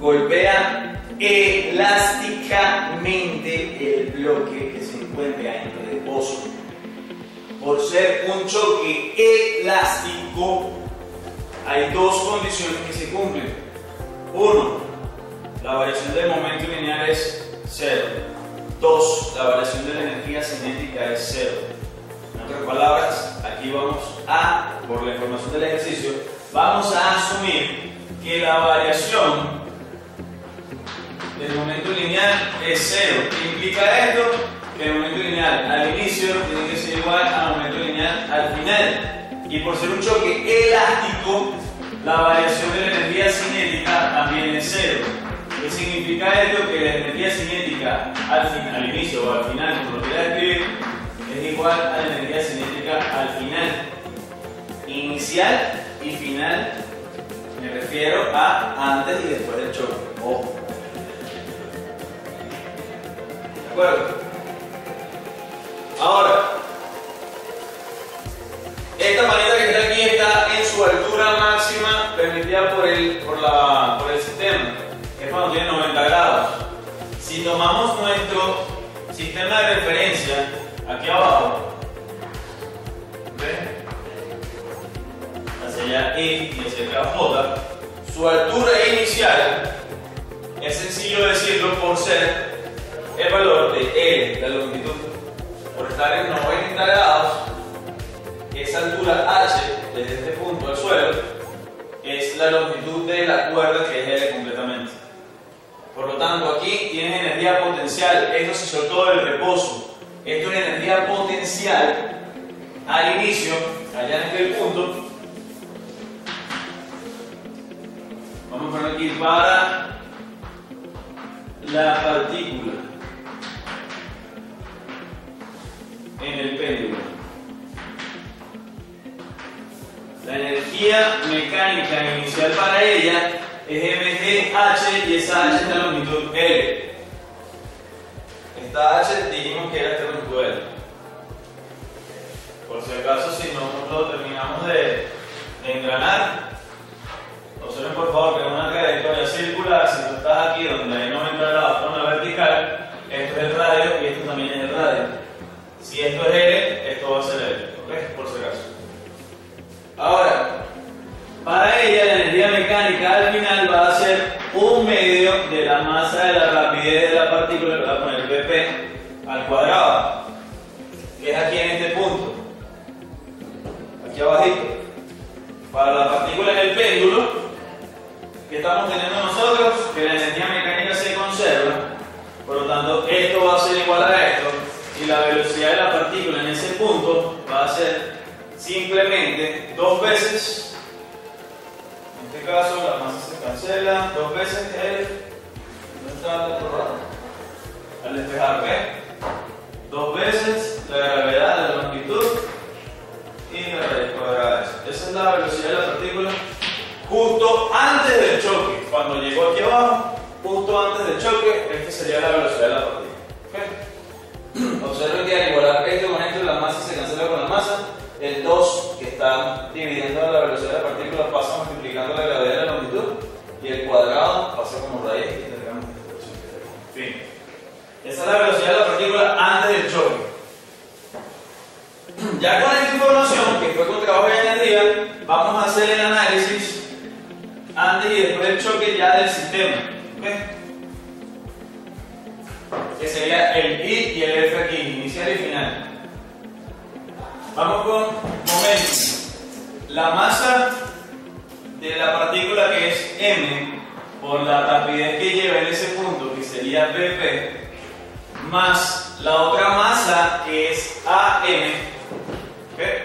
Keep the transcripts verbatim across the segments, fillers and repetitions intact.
golpea elásticamente el bloque que se encuentra en reposo. Por ser un choque elástico, hay dos condiciones que se cumplen. Uno, la variación del momento lineal es cero. Dos, la variación de la energía cinética es cero. En otras palabras, aquí vamos a, por la información del ejercicio, vamos a asumir que la variación del momento lineal es cero. ¿Qué implica esto? Que el momento lineal al inicio tiene que ser igual al momento lineal al final. Y por ser un choque elástico, la variación de la energía cinética también es cero. ¿Qué significa esto? Que la energía cinética al, fin, al inicio o al final, como lo quiera escribir, es igual a la energía cinética al final. Inicial y final, me refiero a antes y después del choque. Ojo. ¿De acuerdo? Ahora, esta maneta que está aquí está en su altura máxima permitida por el, por la, por el sistema, que es cuando tiene noventa grados. Si tomamos nuestro sistema de referencia aquí abajo, ¿ven? Hacia allá I y hacia acá J, su altura inicial es sencillo decirlo por ser el valor de L, la longitud. Por estar en noventa grados, esa altura H, desde este punto al suelo, es la longitud de la cuerda, que es L completamente. Por lo tanto, aquí tienes energía potencial. Esto se soltó del reposo. Esto es energía potencial al inicio, allá en aquel punto. Vamos a poner aquí para la partícula en el péndulo. La energía mecánica inicial para ella es mgh y esa h es la longitud L. Esta h dijimos que era esta longitud L. Por si acaso, si nosotros terminamos de, de engranar, observen por favor que es una trayectoria circular. Si tú estás aquí donde hay noventa grados con la vertical, esto es el radio y esto también es el radio. Si esto es L, esto va a ser L, ¿ok? Por si acaso. Ahora, para ella la energía mecánica al final va a ser un medio de la masa de la rapidez de la partícula, que va a poner Vp al cuadrado, que es aquí en este punto, aquí abajito. Para la partícula en el péndulo, que estamos teniendo nosotros, que la energía mecánica se conserva, por lo tanto esto va a ser igual a esto. Y la velocidad de la partícula en ese punto va a ser simplemente dos veces, en este caso la masa se cancela, dos veces el, ¿dónde está el otro lado? Al despejar, ¿ve? Dos veces la gravedad de la longitud y la raíz cuadrada de eso. Esa es la velocidad de la partícula justo antes del choque. Cuando llegó aquí abajo, justo antes del choque, esta sería la velocidad de la partícula. ¿Okay? Observen que al igualar este momento la masa se cancela con la masa, el dos que está dividiendo la velocidad de la partícula pasa multiplicando la gravedad de la longitud y el cuadrado pasa como raíz y tendremos esta expresión que está aquí. Fin. Esa es la velocidad de la partícula antes del choque. Ya con esta información, que fue con trabajo de energía, vamos a hacer el análisis antes y después del choque ya del sistema. ¿Okay? Que sería el I y el F aquí, inicial y final. Vamos con momentos. La masa de la partícula, que es m, por la rapidez que lleva en ese punto, que sería Vp, más la otra masa, que es am, ¿okay?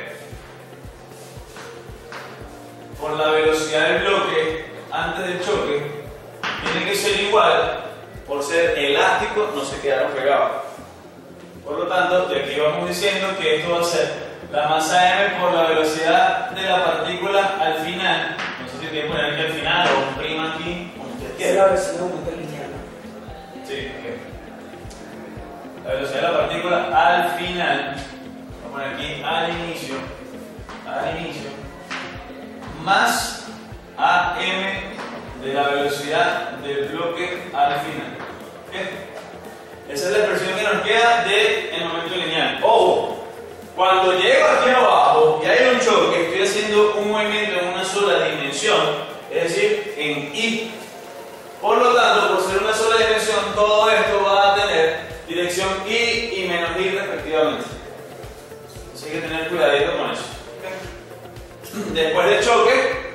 Por la velocidad del bloque antes del choque, tiene que ser igual. Por ser elástico, no se quedaron pegados. Por lo tanto, de aquí vamos diciendo que esto va a ser la masa m por la velocidad de la partícula al final. No sé si tiene que poner aquí al final o un prima aquí, como usted quiera. Es la velocidad de momento lineal. Sí, ok. La velocidad de la partícula al final. Vamos a poner aquí al inicio. Al inicio. Más am de la velocidad del bloque al final. ¿Okay? Esa es la expresión que nos queda del momento lineal. Ojo, cuando llego aquí abajo y hay un choque, estoy haciendo un movimiento en una sola dimensión, es decir, en Y. Por lo tanto, por ser una sola dimensión, todo esto va a tener dirección Y y menos Y respectivamente. Así que hay que tener cuidadito con eso. ¿Okay? Después del choque,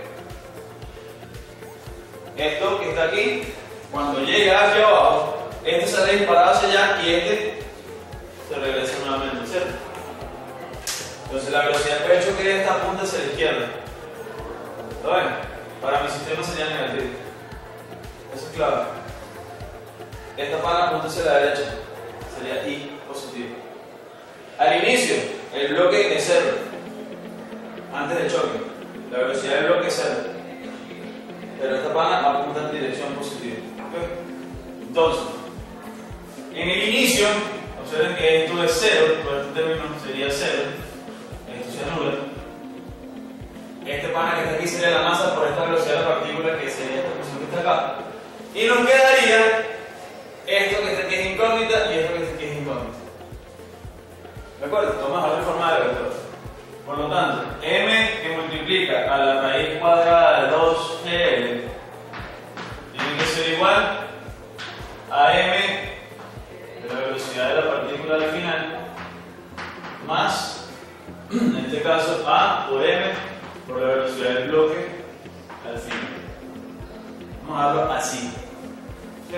esto que está aquí, cuando llega hacia abajo, este sale disparado hacia allá y este se regresa nuevamente al centro. Entonces la velocidad que el choque de esta punta hacia la izquierda. ¿Está bien? Para mi sistema sería negativo. Eso es clave. Esta pana apunta hacia la derecha. Sería I positivo. Al inicio, el bloque es cero. Antes del choque, la velocidad del bloque es cero. Pero esta pana apunta en dirección positiva. ¿Okay? Entonces, en el inicio, observen que esto es cero, por este término sería cero. Esto se anula. Este pana que está aquí sería la masa por esta velocidad de la partícula, que sería esta posición que está acá. Y nos quedaría esto que está aquí es incógnita y esto que está aquí es incógnita. ¿De acuerdo? Vamos a ver forma de vector. Por lo tanto, m que multiplica a la raíz cuadrada de dos G L tiene que ser igual a m de la velocidad de la partícula al final más, en este caso, a por m por la velocidad del bloque al final. Vamos a darlo así. ¿Okay?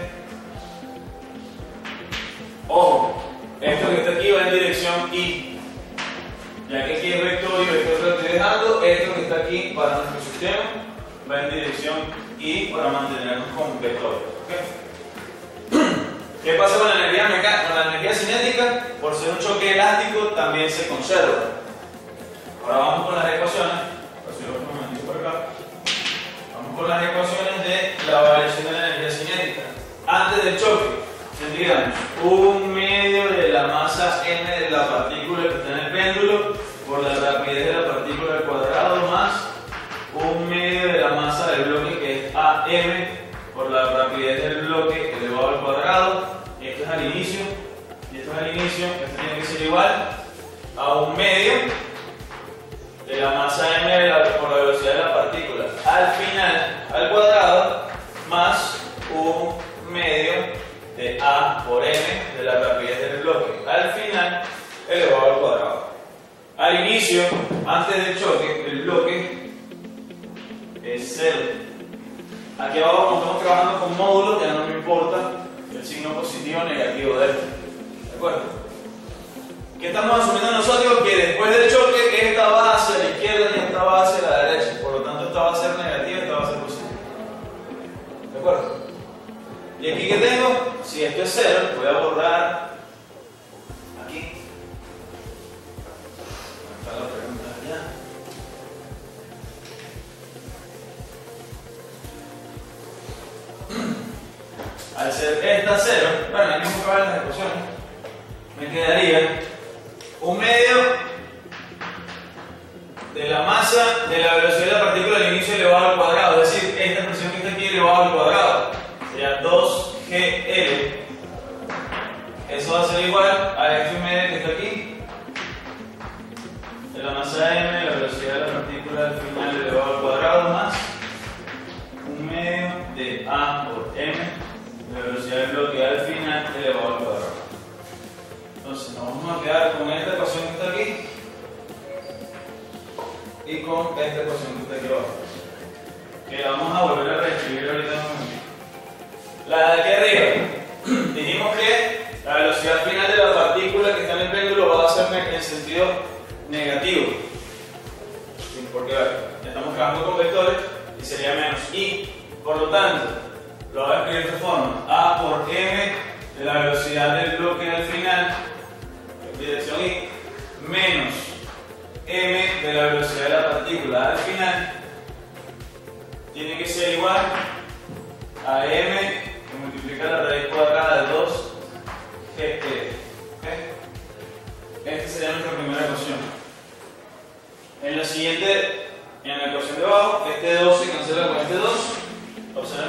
Ojo, esto que está aquí va en dirección Y. Ya que aquí es vector y vector lo estoy dejando, esto que está aquí para nuestro sistema va en dirección Y para mantenernos con vectores. ¿Okay? ¿Qué pasa con la energía mecánica? Con la energía cinética, por ser un choque elástico, también se conserva. Ahora vamos con las ecuaciones. Un momentito por acá. Vamos con las ecuaciones de la variación de la energía cinética. Antes del choque, tendríamos un medio de la masa m de la partícula que está en el péndulo por la rapidez de la partícula al cuadrado más un medio de la masa del bloque que es am por la rapidez del bloque elevado al cuadrado. Esto es al inicio y esto es al inicio. Esto tiene que ser igual a un medio de la masa m de la, por la velocidad de la partícula al final al cuadrado más un medio de a por m de la rapidez del bloque al final elevado al cuadrado. Al inicio, antes del choque, el bloque es cero. Aquí abajo, como estamos trabajando con módulos, ya no me importa el signo positivo o negativo de esto. ¿De acuerdo? ¿Qué estamos asumiendo nosotros? Que después del choque, esta va hacia la izquierda y esta va hacia la derecha. Por lo tanto, esta va a ser negativa y esta va a ser positiva. ¿De acuerdo? Y aquí que tengo, si esto es cero, voy a borrar aquí. Está la pregunta allá. Al ser esta cero, bueno, aquí me acaban las ecuaciones, me quedaría un medio de la masa de la velocidad de la partícula al inicio elevado al cuadrado, es decir, esta expresión que está aquí elevado al cuadrado. Sería dos G L. Eso va a ser igual a este medio que está aquí de la masa m, la velocidad de la partícula al final elevado al cuadrado más un medio de a por m, la velocidad del bloque al final elevado al cuadrado. Entonces nos vamos a quedar con esta ecuación que está aquí y con esta ecuación que está aquí abajo, que la vamos a volver a reescribir ahorita en un momento. La de aquí arriba, dijimos que la velocidad final de la partícula que está en el péndulo va a ser en sentido negativo. ¿Sí? Porque estamos trabajando con vectores y sería menos I. Por lo tanto, lo voy a escribir de esta forma: A por M de la velocidad del bloque al final, en dirección I, menos M de la velocidad de la partícula al final, tiene que ser igual a M que multiplica la raíz cuadrada de dos G L. ¿Okay? Esta sería nuestra primera ecuación. En la siguiente, en la ecuación de abajo, este dos se cancela con este dos. Observen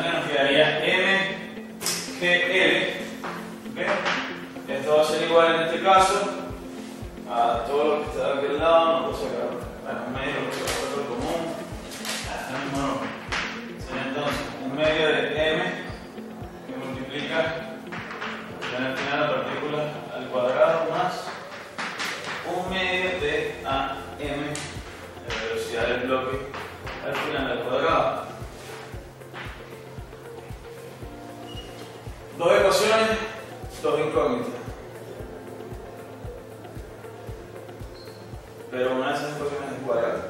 G L. ¿Okay? Esto va a ser igual en este caso a todo lo que está de aquel lado. No puedo sacar, bueno, un medio lo que va a ser común. Ahora mismo no. Sería entonces un medio de M que multiplica al final la partícula al cuadrado más un medio de A M, la velocidad del bloque al final al cuadrado. Dos ecuaciones, dos incógnitas. Pero una de esas ecuaciones es cuadrada.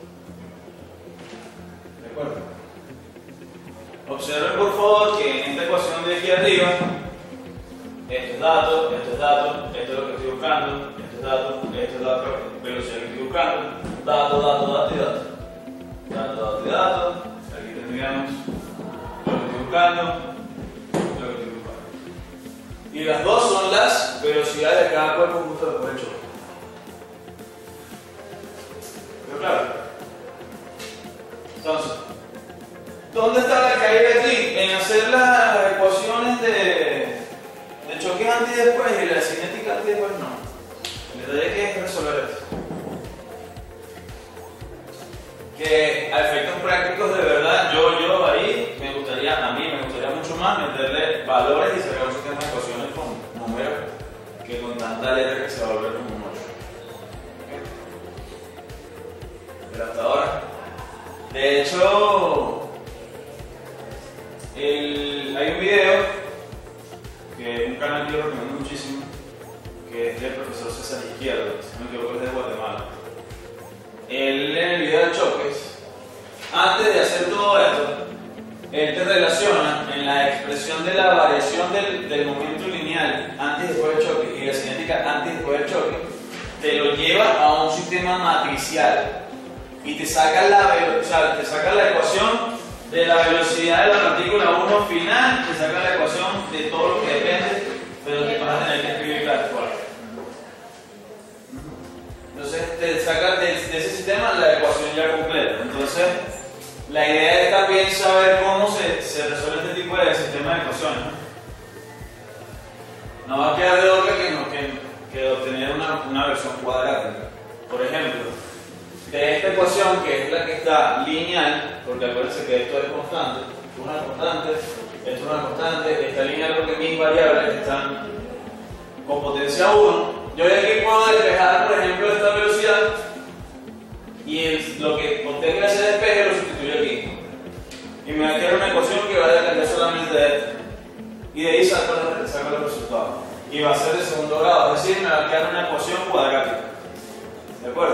¿De acuerdo? Observen por favor que en esta ecuación de aquí arriba, esto es dato, esto es dato, esto es lo que estoy buscando, esto es dato, esto es la velocidad que estoy buscando, dato, dato, dato y dato. Dato, dato y dato. Aquí tendríamos lo que estoy buscando, lo que estoy buscando. Y las dos son las velocidades de cada cuerpo justo después del choque. ¿Pero claro? Entonces, ¿dónde está la caída aquí? En hacer las ecuaciones de, de choque antes y después y la cinética antes y después no. El detalle que es resolver esto. Que a efectos prácticos de verdad, yo, yo ahí me gustaría, a mí me gustaría mucho más meterle valores y sacar un sistema de ecuaciones con números que con tanta letra que se va a volver como un ocho. ¿Okay? Pero hasta ahora. De hecho, el, hay un video que un canal que yo recomiendo muchísimo, que es del profesor César Izquierdo, si no me equivoco es de Guatemala. Él en el video de choques, antes de hacer todo esto, él te relaciona en la expresión de la variación del, del momento lineal antes y después del choque y la cinética antes y después del choque, te lo lleva a un sistema matricial y te saca la, o sea, te saca la ecuación de la velocidad de la partícula uno final, te saca la ecuación de todo lo que depende de lo que vas a tener que escribir la actual. Entonces te saca de, de ese sistema la ecuación ya completa. Entonces la idea es también saber cómo se, se resuelve este tipo de sistema de ecuaciones. No va a quedar de otra que, no, que, que obtener una, una versión cuadrática. Por ejemplo, de esta ecuación que es la que está lineal, porque acuérdense que esto es constante, esto es una constante, esto es una constante, está lineal porque mis variables están con potencia uno. Yo de aquí puedo despejar, por ejemplo, esta velocidad y el, lo que contenga ese despeje lo sustituyo aquí. Y me va a quedar una ecuación que va a depender solamente de esto. Y de ahí saco, saco los resultados. Y va a ser de segundo grado, es decir, me va a quedar una ecuación cuadrática. ¿De acuerdo?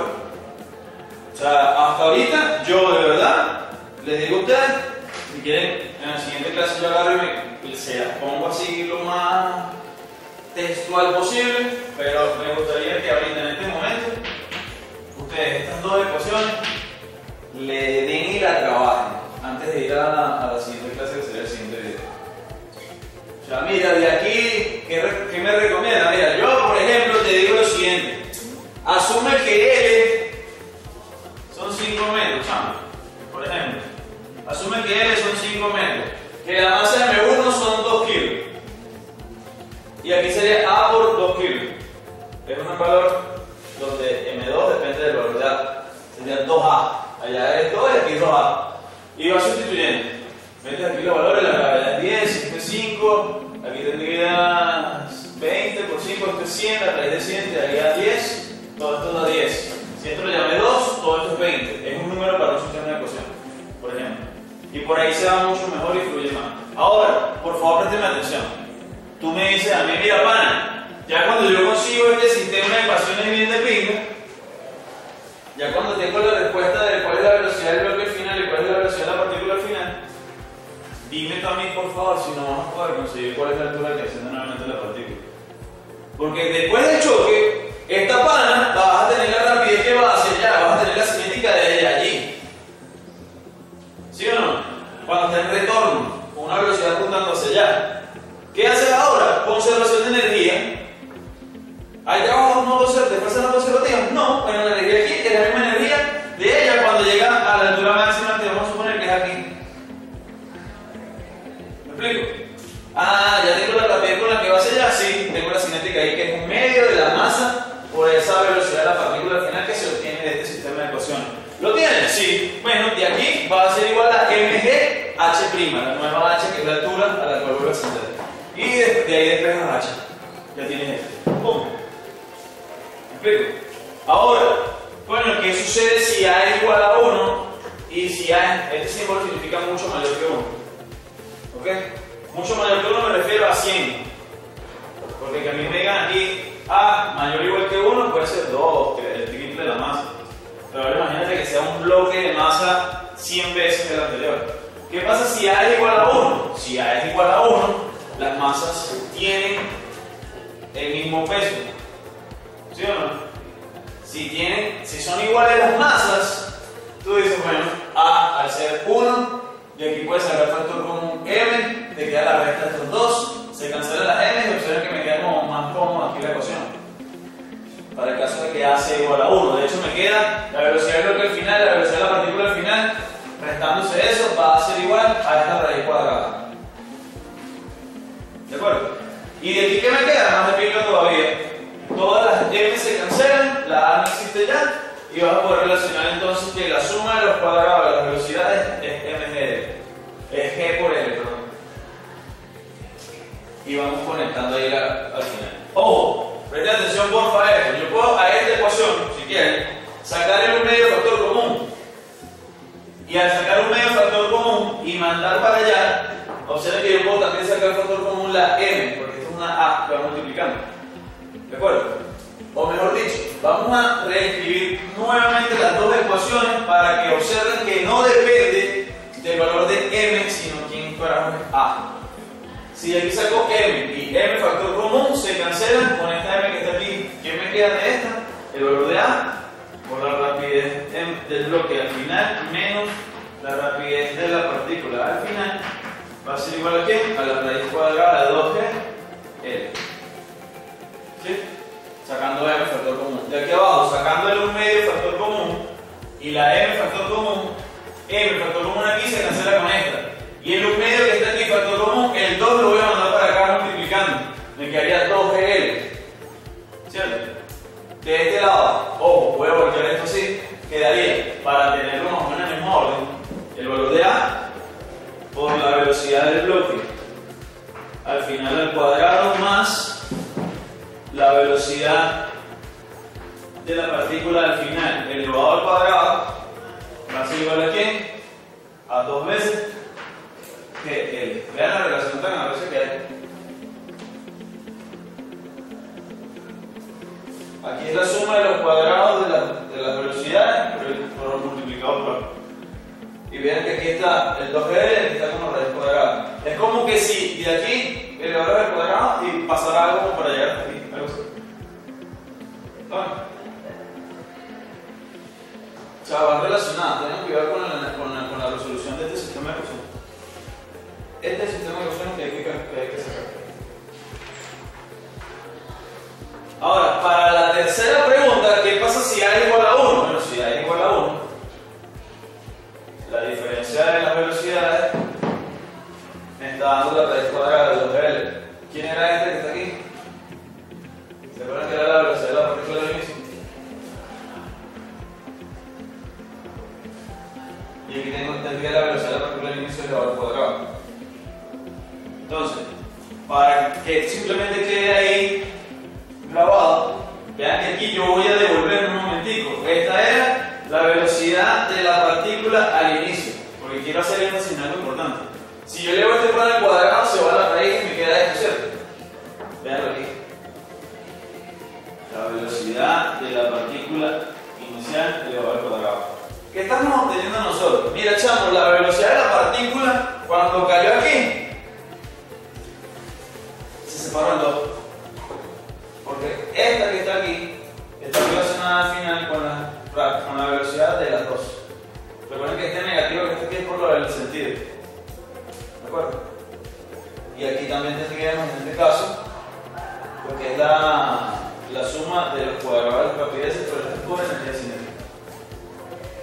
O sea, hasta ahorita, yo de verdad, les digo a ustedes, si quieren, en la siguiente clase yo agarro y me, se las pongo así lo más textual posible, pero me gustaría que ahorita en este momento ustedes estas dos ecuaciones le den y la trabajen antes de ir a la, a la siguiente clase que sería el siguiente video. O sea, mira, de aquí, ¿qué, qué me recomienda? Mira, yo por ejemplo te digo lo siguiente: asume que L son cinco metros, chamo. Por ejemplo, asume que L son cinco metros, que la masa de M uno son dos kilos. Y aquí sería A por dos kilos. Es un valor donde M dos depende del valor de A. Sería dos A. Allá es dos y aquí es dos A. Y va sustituyendo. Metes aquí los valores, la gravedad es diez, este es cinco, aquí tendrías veinte por cinco, esto es cien, la raíz de cien te daría diez, todo esto da diez. Si esto lo llamé dos, todo esto es veinte. Es un número para un sistema de ecuaciones, por ejemplo. Y por ahí se va mucho mejor y fluye más. Ahora, por favor, présteme atención. Tú me dices a mí, mira pana, ya cuando yo consigo este sistema de ecuaciones bien de pinga, ya cuando tengo la respuesta de cuál es la velocidad del bloque final y cuál es la velocidad de la partícula al final, dime tú a mí por favor si no vamos a poder conseguir cuál es la altura que asciende nuevamente la partícula. Porque después del choque, esta pana vas a tener la rapidez que va hacia allá, vas a tener la cinética de ella allí. ¿Sí o no? Cuando está en retorno, con una velocidad apuntando hacia allá. ¿Qué haces ahora? Conservación de energía. ¿Hay trabajo no después no conservativos? No, bueno, la energía aquí es la misma energía de ella cuando llega a la altura máxima que vamos a suponer que es aquí. ¿Me explico? Ah, ya tengo la rapidez con la que va hacia allá, sí, tengo la cinética ahí, que es un medio de la masa por esa velocidad de la partícula al final que se obtiene de este sistema de ecuaciones. ¿Lo tienes? Sí. Bueno, de aquí va a ser igual a mg h', la nueva h que es la altura a la cual voy a ascender. Y de, de ahí despejas h. Ya tienes esto. ¡Pum! ¿Me explico? Ahora, bueno, ¿qué sucede si a es igual a uno y si a, este símbolo significa mucho mayor que uno? ¿Ok? Mucho mayor que uno me refiero a cien. Porque que a mí me digan aquí a mayor o igual que uno puede ser dos, el triple de la masa. Pero ahora imagínate que sea un bloque de masa cien veces el anterior. ¿Qué pasa si a es igual a uno? Si a es igual a uno, las masas tienen el mismo peso. ¿Sí o no? Si, tienen, si son iguales las masas, tú dices, bueno, a al ser uno, y aquí puedes sacar factor común m, te queda la resta de estos dos, se cancelan las m y observen que me queda como más cómodo aquí la ecuación. Para el caso de que a sea igual a uno. De hecho, me queda la velocidad del bloque al final, la velocidad de la partícula al final, restándose eso, va a ser igual a esta raíz cuadrada. ¿De acuerdo? Y de aquí, ¿qué me queda? Más de pico todavía. Todas las m se cancelan, la a no existe ya, y vas a poder relacionar entonces que la suma de los cuadrados de las velocidades es mg, es g por l, perdón. Y vamos conectando ahí la, al final. ¡Ojo! Presten atención porfa a esto. Yo puedo a esta ecuación, si quieren, sacar un medio factor común. Y al sacar un medio factor común y mandar para allá, observen que yo puedo también sacar factor común la m, porque esto es una a que va multiplicando. ¿De acuerdo? O mejor dicho, vamos a reescribir nuevamente las dos ecuaciones para que observen que no depende del valor de m, sino quién carajo es a. Si aquí saco m y m factor común, se cancelan con esta m que está aquí. ¿Qué me queda de esta? El valor de a por la rapidez del bloque al final menos la rapidez de la partícula al final va a ser igual a ¿qué? A la raíz cuadrada de dos g l. ¿Sí? Sacando m factor común. De aquí abajo, sacando el un medio factor común y la m factor común, m factor común aquí se cancela con esta. Y el un medio que está aquí, factor común, el dos lo voy a mandar para acá multiplicando. Me quedaría dos g l. ¿Cierto? De este lado, ojo, voy a voltear esto así, quedaría, para tenerlo más o menos en el mismo orden, el valor de a por la velocidad del bloque al final al cuadrado más la velocidad de la partícula al final elevado al cuadrado va a ser igual a ¿quién? A dos veces que el. Vean la relación tan a veces que hay. Aquí es la suma de los cuadrados de, la, de las velocidades por, el, por multiplicado por. Y vean que aquí está el dos g l, aquí está como raíz cuadrada. Es como que si de aquí elevaras al cuadrado y pasara algo como para llegar hasta aquí. Algo así. ¿Vale? O sea, van relacionadas. Tengan cuidado con la, con la, con la resolución de este sistema de ecuaciones. Este es el sistema de ecuaciones que hay que, que, hay que sacar. Ahora, para la tercera pregunta, ¿qué pasa si a es igual a uno? Bueno, si a es igual a uno, la diferencia de las velocidades me está dando la raíz cuadrada de dos g l. ¿Quién era este que está aquí? ¿Se acuerdan que era la velocidad de la partícula del inicio? Y aquí tengo, tendría la velocidad de la partícula del inicio elevado al cuadrado. Entonces, para que simplemente quede ahí grabado, vean que aquí yo voy a devolver un momentico. Esta era la velocidad de la partícula al inicio, porque quiero hacer énfasis en algo importante. Si yo elevo este plano al cuadrado, se va a la raíz y me queda esto, ¿cierto? Veanlo aquí. La velocidad de la partícula inicial elevado al cuadrado. ¿Qué estamos obteniendo nosotros? Mira, echamos la velocidad de la partícula cuando cayó aquí. Se separó en dos. Porque esta que está aquí está relacionada al final con la, con la velocidad de las dos. Recuerden que este negativo que está aquí es por lo del sentido. ¿De acuerdo? Y aquí también tendríamos en este caso, porque es la, la suma de los cuadrados de las rapideces por esta pura energía cinética.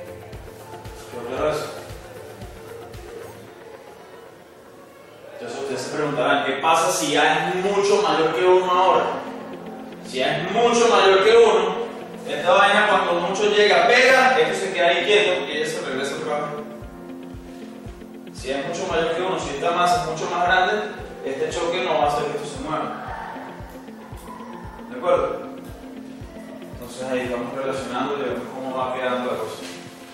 ¿Qué ocurre eso? Entonces Ustedes se preguntarán, ¿qué pasa si A es mucho mayor que uno ahora? Si A es mucho mayor que uno, esta vaina cuando mucho llega, pega, esto se queda ahí quieto y ella se regresa otra vez. Si A es mucho mayor que uno, si esta masa es mucho más grande, este choque no va a hacer que esto se mueva. ¿De acuerdo? Entonces ahí estamos relacionando y vemos cómo va quedando la cosa.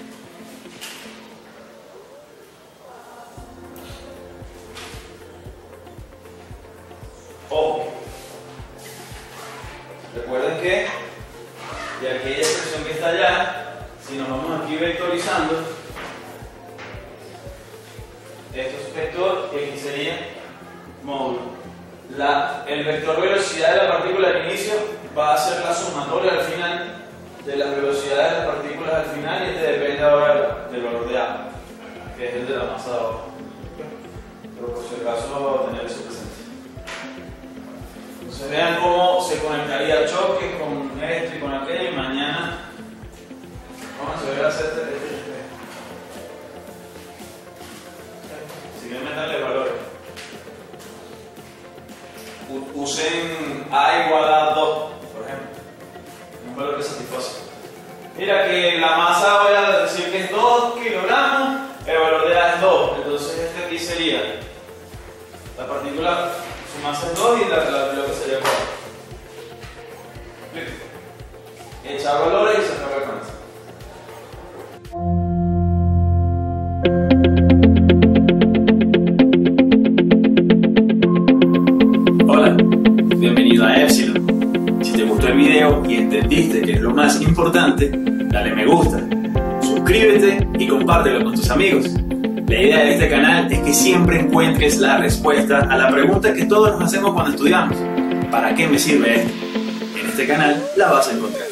Ojo. Recuerden que de aquella expresión que está allá, si nos vamos aquí vectorizando, esto es vector y aquí sería módulo. La, el vector velocidad de la partícula al inicio va a ser la sumatoria al final de las velocidades de las partículas al final, y este depende ahora del valor de A, que es el de la masa de abajo. Pero por si acaso tener eso presente. Entonces vean cómo se conectaría el choque con esto y con aquello, y mañana vamos a ver hacer este, este, este. Si quieren meterle valores, usen A igual a dos, por ejemplo, un valor que satisface. Mira que la masa, voy a decir que es dos kilogramos, el valor de A es dos, entonces este aquí sería la partícula, su masa es dos y la, la, lo que sería cuatro. Echar valores y sacar alcance. Hola, bienvenido a Epsilon. Si te gustó el video y entendiste que es lo más importante, dale me gusta, suscríbete y compártelo con tus amigos. La idea de este canal es que siempre encuentres la respuesta a la pregunta que todos nos hacemos cuando estudiamos: ¿para qué me sirve esto? En este canal la vas a encontrar.